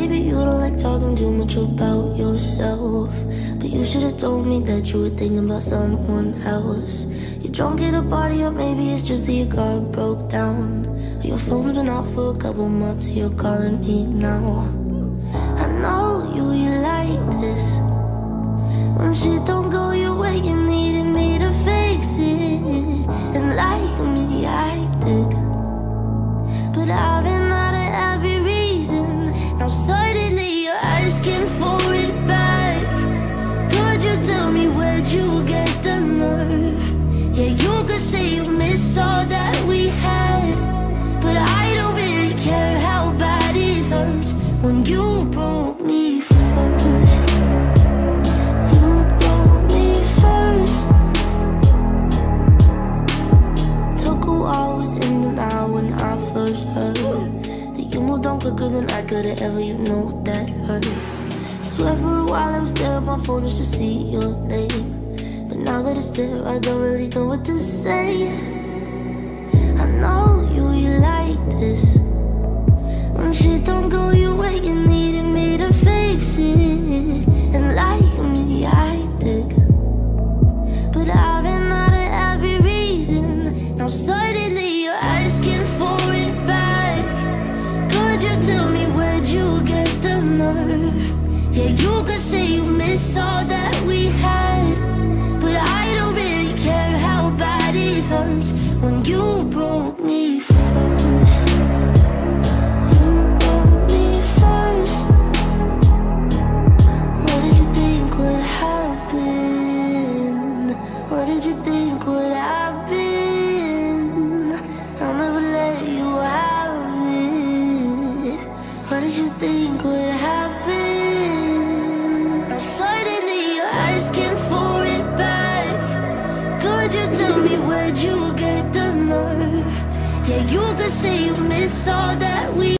maybe you don't like talking too much about yourself, but you should've told me that you were thinking about someone else. You're drunk at a party, or maybe it's just that your car broke down, or your phone's been off for a couple months, so you're calling me now. I know you like this. When shit don't go your way, you needed me to fix it, and like me, I did. But I've been out of every reason. Now suddenly you're asking for it back. Could you tell me where'd you get the nerve? Yeah, you could say you miss all that we had, but I don't really care how bad it hurts when you broke me first. Quicker than I could've ever, you know that hurt. Swear for a while I was there on my phone just to see your name, but now that it's there, I don't really know what to say. I know you like this. When shit don't go your way, you needed me to fix it, and like me, I did. But I've been out of every reason. Now suddenly you're asking for it back. Could you tell me where'd you get the nerve? Yeah, you could say you miss all that we had, but I don't really care how bad it hurts when you broke me first. You broke me first. What did you think would happen? What did you think would happen? I'll never let you have it. What did you think would happen? Now suddenly you're asking for it back. Could you tell me where'd you get the nerve? Yeah, you could say you miss all that we